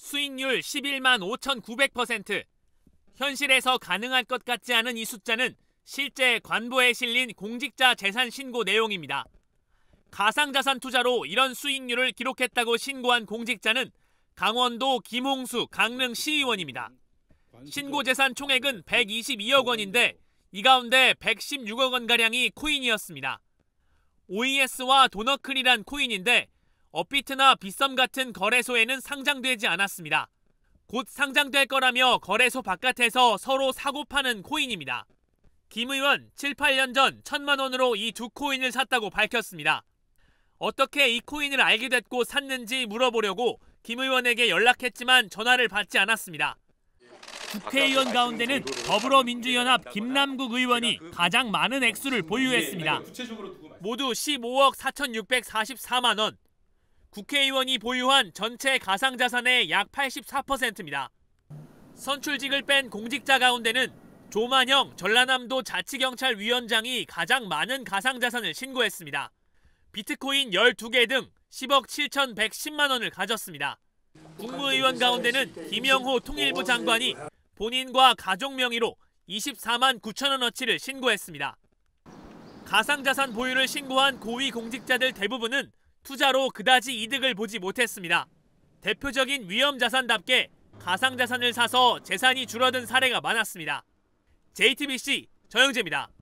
수익률 11만 5,900%. 현실에서 가능할 것 같지 않은 이 숫자는 실제 관보에 실린 공직자 재산 신고 내용입니다. 가상자산 투자로 이런 수익률을 기록했다고 신고한 공직자는 강원도 김홍수 강릉시의원입니다. 신고재산 총액은 122억 원인데 이 가운데 116억 원가량이 코인이었습니다. OES와 도너클이란 코인인데 업비트나 빗썸 같은 거래소에는 상장되지 않았습니다. 곧 상장될 거라며 거래소 바깥에서 서로 사고 파는 코인입니다. 김 의원 7, 8년 전 1,000만 원으로 이 두 코인을 샀다고 밝혔습니다. 어떻게 이 코인을 알게 됐고 샀는지 물어보려고 김 의원에게 연락했지만 전화를 받지 않았습니다. 국회의원 가운데는 더불어민주연합 김남국 의원이 가장 많은 액수를 보유했습니다. 모두 15억 4,644만 원. 국회의원이 보유한 전체 가상자산의 약 84%입니다. 선출직을 뺀 공직자 가운데는 조만영 전라남도 자치경찰위원장이 가장 많은 가상자산을 신고했습니다. 비트코인 12개 등 10억 7,110만 원을 가졌습니다. 국무의원 가운데는 김영호 통일부 장관이 본인과 가족 명의로 24만 9천 원어치를 신고했습니다. 가상자산 보유를 신고한 고위 공직자들 대부분은 투자로 그다지 이득을 보지 못했습니다. 대표적인 위험자산답게 가상자산을 사서 재산이 줄어든 사례가 많았습니다. JTBC 정영재입니다.